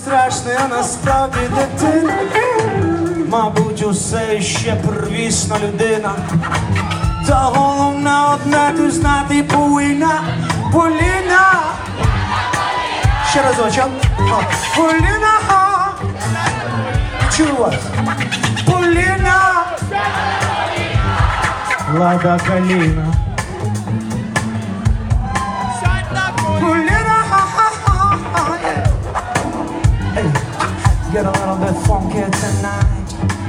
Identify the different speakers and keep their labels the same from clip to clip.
Speaker 1: страшна, а насправді дитина. Мабуть, усе ще первісна людина. Та головне одне ти знати повинна. Поліна. Ще разочок. Поліна. Чую вас. Поліна. Лада Каліна. Поліна. Get a little bit funky tonight.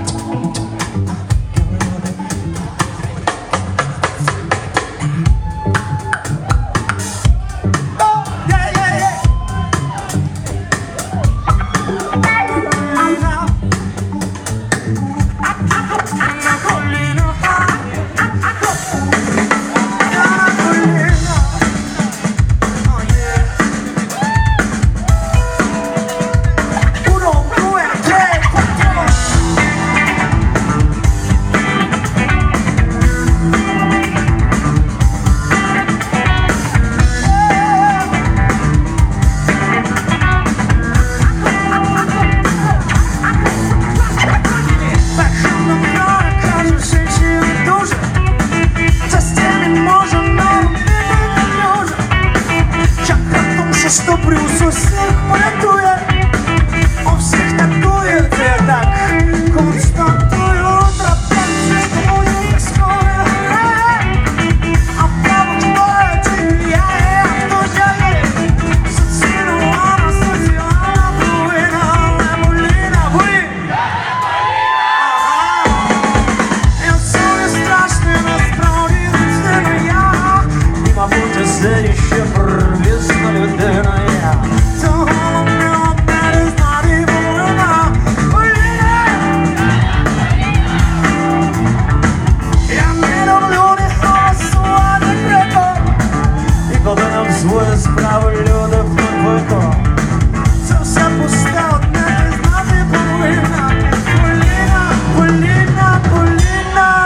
Speaker 1: Что плюс у всех порятує, у всіх такує, це так констатую, трапляться з тобою безкоє, а право твоє, ти я, хто я є, соціальна, соціальна повинна, не Поліна, ви. Я все страшне, насправді це не я, і мабуть, це ще первісна людина. Свої справи люди глибоко. Це все пусте, одне ти знати повинна. Поліна, Поліна, Поліна.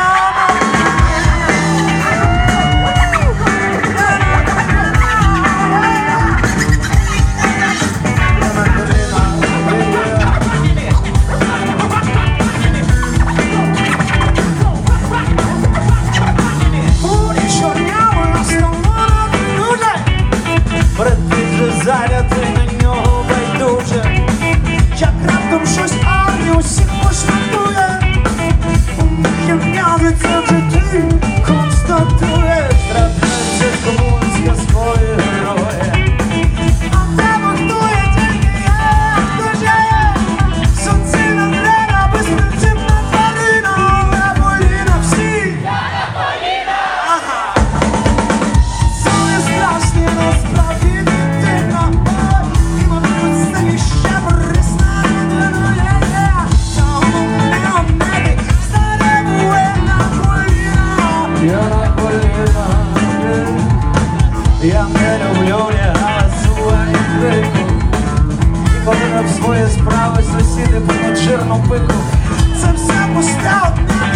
Speaker 1: Заряди на нього байдуже, як раптом щось армію всіх поштатує. Являється вже ти, констатуєш, трапляється комусь казкові герої. А тебе хтує тільки я, хто ж я є? Суцільна зрена, безпричинна тварина, не Поліна всі. Я не Поліна! Ага! Це не страшне, насправді. Я не люблю, не галасую крику. І коли на свої справи сусіди п'ють жирну пику. Це все пусте, одне